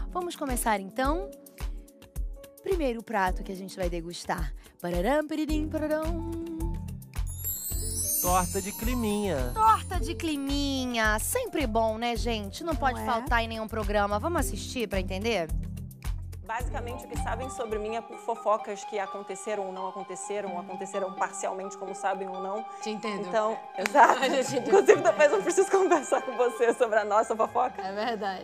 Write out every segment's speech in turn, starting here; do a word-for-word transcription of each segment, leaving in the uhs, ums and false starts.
Vamos começar então. Primeiro prato que a gente vai degustar. Pararam, piririm, pararam. Torta de climinha. Torta de climinha. Sempre bom, né, gente? Não pode Não é? faltar em nenhum programa. Vamos assistir pra entender? Basicamente, o que sabem sobre mim é por fofocas que aconteceram ou não aconteceram, ou aconteceram parcialmente, como sabem ou não. Te entendo. Então, exato. A gente entende. Inclusive, talvez eu preciso conversar com você sobre a nossa fofoca. É verdade.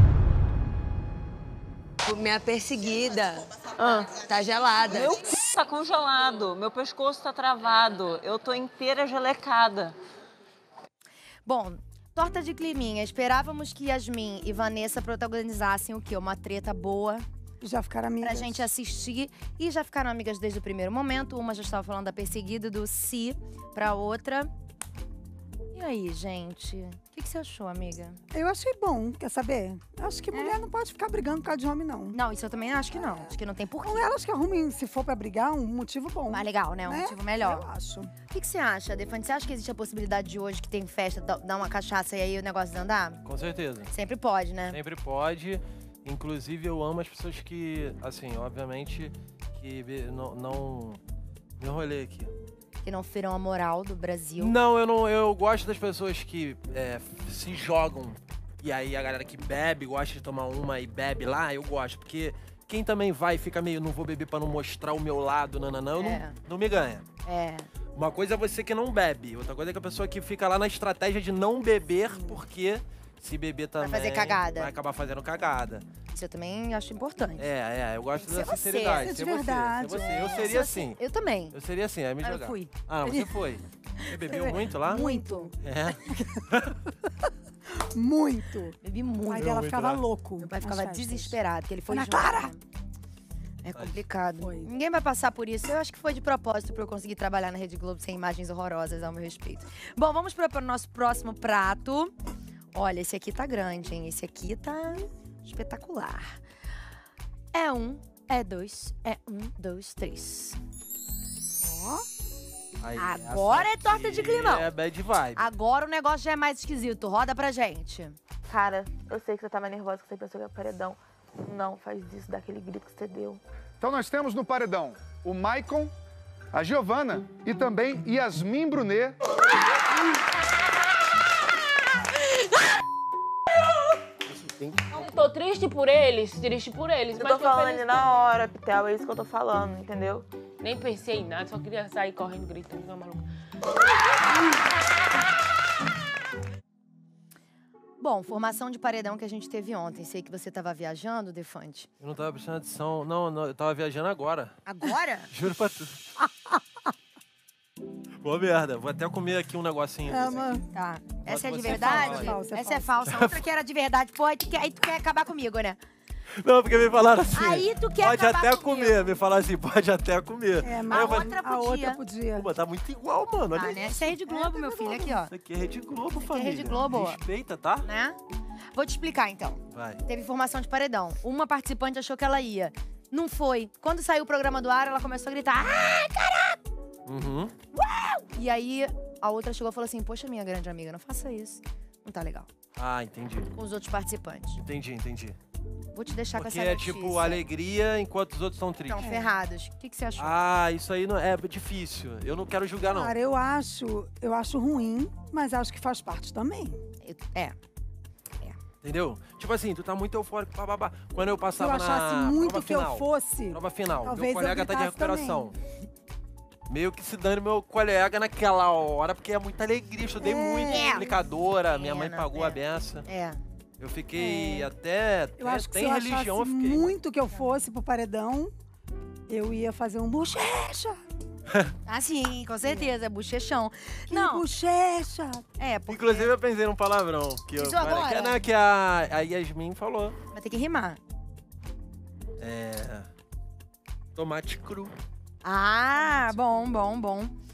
Minha perseguida Ah. tá gelada. Meu c... tá congelado, meu pescoço tá travado, eu tô inteira gelecada. Bom, torta de climinha. Esperávamos que Yasmin e Vanessa protagonizassem o quê? Uma treta boa Já ficaram amigas. pra gente assistir. E já ficaram amigas desde o primeiro momento. Uma já estava falando da perseguida, do si pra outra. E aí, gente? O que, que você achou, amiga? Eu achei bom, quer saber? Acho que mulher não pode ficar brigando por causa de homem, não. Não, isso eu também acho que não. Acho que não tem porquê. Ou elas que arrumem, se for pra brigar, um motivo bom. Mais legal, né? Um né? motivo melhor. Eu acho. O que, que você acha, Defante? Você acha que existe a possibilidade de hoje que tem festa, dá- dar uma cachaça e aí o negócio andar? Com certeza. Sempre pode, né? Sempre pode. Inclusive, eu amo as pessoas que, assim, obviamente, que be- não... não... Me enrolei aqui. Que não feram a moral do Brasil. Não, eu não. Eu gosto das pessoas que é, se jogam. E aí a galera que bebe, gosta de tomar uma e bebe lá, eu gosto. Porque quem também vai e fica meio, não vou beber pra não mostrar o meu lado, nananã, eu É. não, não me ganha. É. Uma coisa é você que não bebe, outra coisa é que a pessoa que fica lá na estratégia de não beber, porque se beber também... fazer cagada. Vai acabar fazendo cagada. Isso eu também acho importante. É, é, eu gosto Tem que da ser você, sinceridade. ser de Ser você, verdade. ser você. É. Eu Se seria você- assim. Eu também. Eu seria assim, aí me Ah, eu jogar. fui. Ah, você foi. Você bebeu muito lá? Muito. É. Muito. Bebi O pai muito. dela muito ficava lá. louco. Meu pai nas ficava festas. desesperado, que ele foi Ana junto. Clara! né? É complicado. Foi. Ninguém vai passar por isso. Eu acho que foi de propósito pra eu conseguir trabalhar na Rede Globo sem imagens horrorosas ao meu respeito. Bom, vamos para o nosso próximo prato. Olha, esse aqui tá grande, hein? Esse aqui tá espetacular. É um, é dois, é um, dois, três. Aí, Agora essa é torta de aqui climão. É bad vibe. Agora o negócio já é mais esquisito. Roda pra gente. Cara, eu sei que você tava nervosa, que você pensou que era paredão. Não faz isso, dá aquele grito que você deu. Então nós temos no paredão o Maicon, a Giovana e também Yasmin Brunet. Tô triste por eles, triste por eles. Eu mas tô tô falando feliz ali na hora, Pitel, é isso que eu tô falando, entendeu? por- Nem pensei em nada, só queria sair correndo, gritando, tá maluco. Bom, formação de paredão que a gente teve ontem. Sei que você tava viajando, Defante. Eu não tava prestando atenção. Não, não, eu tava viajando agora. Agora? Juro pra tu. Boa merda. Vou até comer aqui um negocinho. É, desse uma... aqui. Tá. Essa é de você verdade? fala, falsa, é Essa é falsa. falsa. Outra que era de verdade. Pô, aí tu quer, aí tu quer acabar comigo, né? Não, porque me falaram assim. Aí tu quer Pode acabar até comigo. comer. Me falaram assim, pode até comer. É, Aí mas eu A falei, outra a podia. outra podia. pô, mas tá muito igual, mano. Olha Ah, isso. né? Isso é Rede Globo, meu filho. Aqui, ó. Isso aqui é Rede Globo, aqui é família. Rede Globo. Respeita, tá? Né? Vou te explicar, então. Vai. Teve formação de paredão. Uma participante achou que ela ia. Não foi. Quando saiu o programa do ar, ela começou a gritar. Ah! Uhum. E aí, a outra chegou e falou assim, poxa, minha grande amiga, não faça isso. Não tá legal. Ah, entendi. Com os outros participantes. Entendi, entendi. Vou te deixar Porque com essa é notícia. tipo alegria enquanto os outros estão tristes. Estão ferrados. O que, que você achou? Ah, isso aí não é difícil. Eu não quero julgar, não. Cara, eu acho, eu acho ruim, mas acho que faz parte também. Eu- é. Entendeu? Tipo assim, tu tá muito eufórico, bababá. Quando eu Se eu passava achasse na muito prova que final, eu fosse, prova final, talvez meu eu colega tá de gritasse recuperação. Meio que se dane meu colega naquela hora, porque é muita alegria. Estudei É. muito, É. explicadora, minha mãe Pena, pagou é. a benção. É. Eu fiquei até, eu até, acho que até se em eu religião eu achasse fiquei. muito que eu fosse pro paredão, eu ia fazer um bochecha. Ah, sim, com certeza. Bochechão. Que Não, bochecha. é, porque Inclusive eu pensei num palavrão. Que, eu, Isso agora? que, né, que a, a Yasmin falou. vai ter que rimar. É... Tomate cru. Ah, bom, bom, bom.